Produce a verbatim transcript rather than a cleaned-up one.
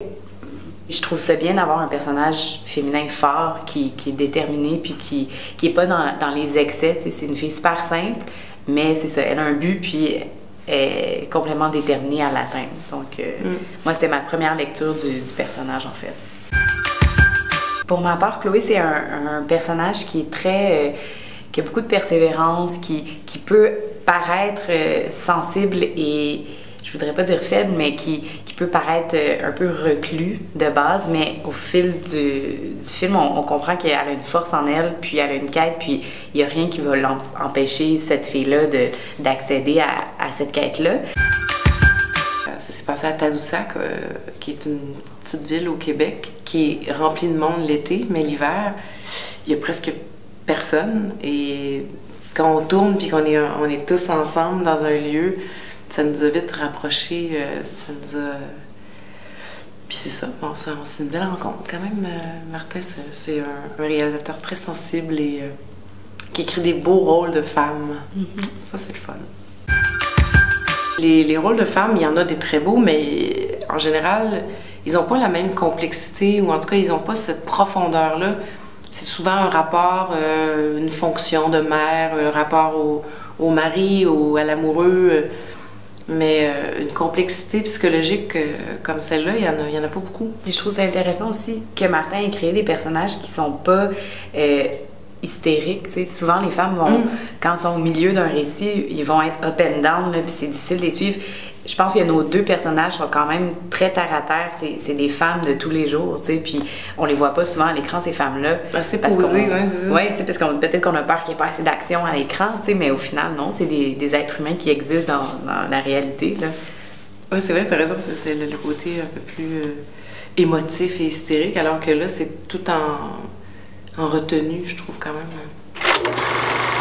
Je trouve ça bien d'avoir un personnage féminin fort, qui, qui est déterminé, puis qui qui est pas dans, dans les excès. C'est une fille super simple, mais c'est ça, elle a un but, puis elle est complètement déterminée à l'atteindre. Donc, euh, mm. moi, c'était ma première lecture du, du personnage, en fait. Pour ma part, Chloé, c'est un, un personnage qui est très... Euh, qui a beaucoup de persévérance, qui, qui peut paraître euh, sensible et, je voudrais pas dire faible, mais qui, qui peut paraître euh, un peu reclus de base, mais au fil du, du film, on, on comprend qu'elle a une force en elle, puis elle a une quête, puis il y a rien qui va l'empêcher, cette fille-là, d'accéder à, à cette quête-là. Ça s'est passé à Tadoussac, euh, qui est une petite ville au Québec, qui est remplie de monde l'été, mais l'hiver, il y a presque personne. Et quand on tourne puis qu'on est, on est tous ensemble dans un lieu, ça nous a vite rapprochés. Euh, ça nous a... Puis c'est ça, bon, c'est une belle rencontre. Quand même, euh, Martin, c'est un, un réalisateur très sensible et euh, qui écrit des beaux rôles de femmes. Mm-hmm. Ça, c'est le fun. Les, les rôles de femmes, il y en a des très beaux, mais en général, ils n'ont pas la même complexité, ou en tout cas, ils n'ont pas cette profondeur-là. C'est souvent un rapport, euh, une fonction de mère, un rapport au, au mari, au, à l'amoureux, euh, mais euh, une complexité psychologique euh, comme celle-là, il n'y en, en a pas beaucoup. Je trouve ça intéressant aussi que Martin ait créé des personnages qui sont pas euh, hystériques. T'sais. Souvent, les femmes vont, mm. quand elles sont au milieu d'un récit, ils vont être up and down, puis c'est difficile de les suivre. Je pense que nos deux personnages sont quand même très terre à terre. C'est des femmes de tous les jours, tu sais. Puis on les voit pas souvent à l'écran, ces femmes-là. Assez posées, ouais, c'est ça. Oui, tu sais, parce qu'on peut-être qu'on a peur qu'il n'y ait pas assez d'action à l'écran, tu sais, mais au final, non, c'est des, des êtres humains qui existent dans, dans la réalité, là. Oui, c'est vrai, tu as raison. C'est le, le côté un peu plus euh, émotif et hystérique, alors que là, c'est tout en, en retenue, je trouve, quand même.